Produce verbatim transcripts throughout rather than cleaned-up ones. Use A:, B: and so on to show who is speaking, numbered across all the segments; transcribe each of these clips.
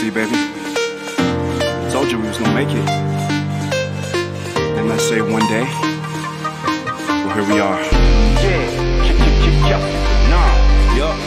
A: you, baby. Told you we was gonna make it. Didn't I say one day? Well, here we are. Yeah, nah, yup.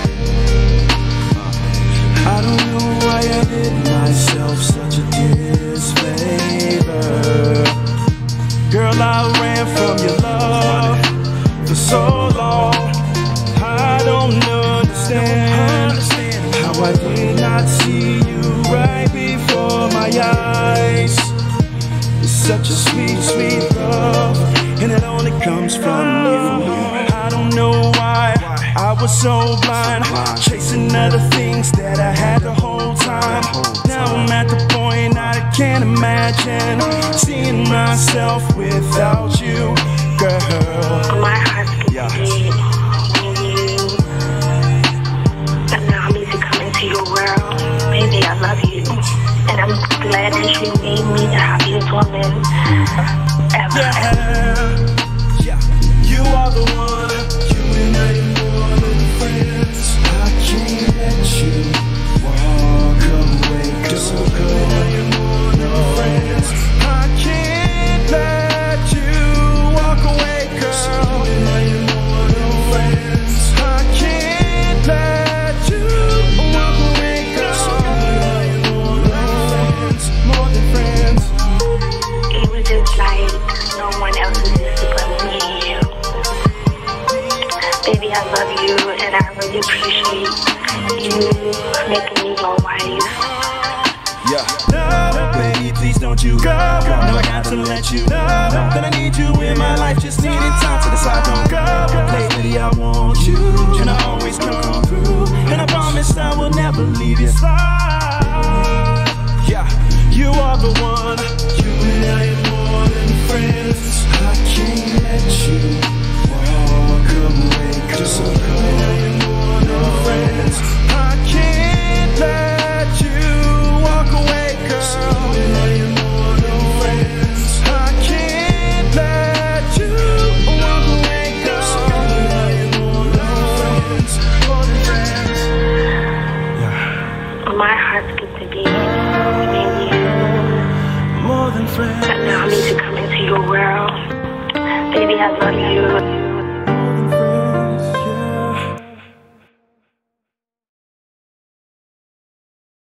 B: I don't know why I did myself such a disfavor. Girl, I ran from your love for so long. I don't understand how I did not see you right before my eyes. It's such a sweet, sweet love, and it only comes from you. I don't know why I was so blind, chasing other things that I had the whole time. Now I'm at the point I can't imagine seeing myself without you, girl.
C: My heart gets beat when you allow me to come into your world. Baby, I love you, and I'm glad that you made me the happiest woman ever.
B: Yeah, yeah. You are the one. You and I are more than friends. I can't let you walk away, girl. You and I are more than friends. I can't let you walk away, girl. You and I are more than friends. I can't let you walk away, girl. You and I are more than friends. More than friends.
C: It was just like no one else existed but me and you. Baby, I love you, and I really appreciate you making me your wife.
B: Yeah. No, baby, please don't you go. No, I got to let you know that I need you in my life. Just needing time to decide, don't go. Lately, I want you, and I always come through. And I promise I will never leave your side. Yeah, you are the one. You and I are more than friends. I can't let you walk away, cause you and I are more than friends. I can't let you walk away, girl. You and I are more than friends. I can't let you walk away, girl. You and I are more than friends. More than friends. Yeah.
C: My heart skipped a beat when you
B: More than friends.
C: allow me to come into your world. Baby, I love you.